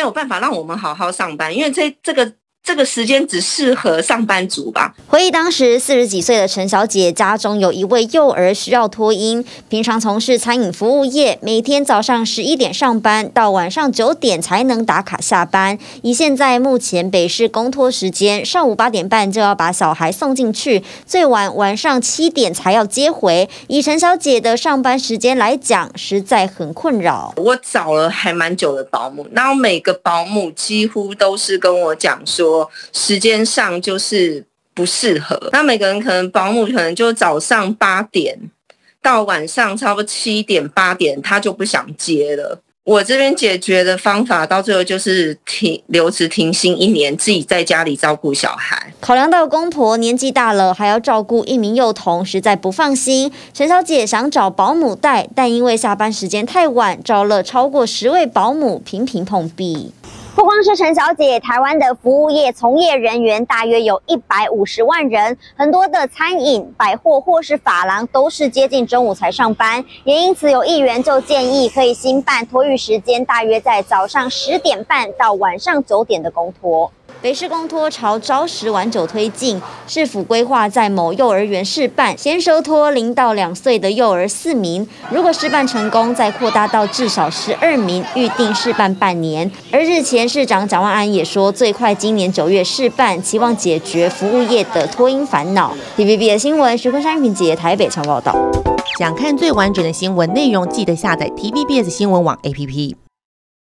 有办法让我们好好上班，因为这个时间只适合上班族吧。 回忆当时40几岁的陈小姐家中有一位幼儿需要托婴，平常从事餐饮服务业，每天早上11点上班，到晚上9点才能打卡下班。以现在目前北市公托时间，上午8点半就要把小孩送进去，最晚晚上7点才要接回。以陈小姐的上班时间来讲，实在很困扰。 我找了还蛮久的保姆，然后每个保姆几乎都是跟我讲说，时间上就是不适合。那每个人可能保姆可能就早上8点到晚上差不多7点8点，他就不想接了。我这边解决的方法到最后就是留职停薪1年，自己在家里照顾小孩。 考量到公婆年纪大了，还要照顾1名幼童，实在不放心。陈小姐想找保姆带，但因为下班时间太晚，找了超过10位保姆，频频碰壁。不光是陈小姐，台湾的服务业从业人员大约有150万人，很多的餐饮、百货或是发廊都是接近中午才上班，也因此有议员就建议可以新办托育时间，大约在早上10点半到晚上9点的公托。北市公托朝朝10晚9推进，市府规划在某幼儿园试办，先收托0到2岁的幼儿4名，如果试办成功，再扩大到至少12名，预定试办半年。而日前市长蒋万安也说，最快今年9月试办，期望解决服务业的托婴烦恼。TVB 的新闻，徐坤山、平杰台北采访报道。 想看最完整的新闻内容，记得下载 TVBS 新闻网 APP。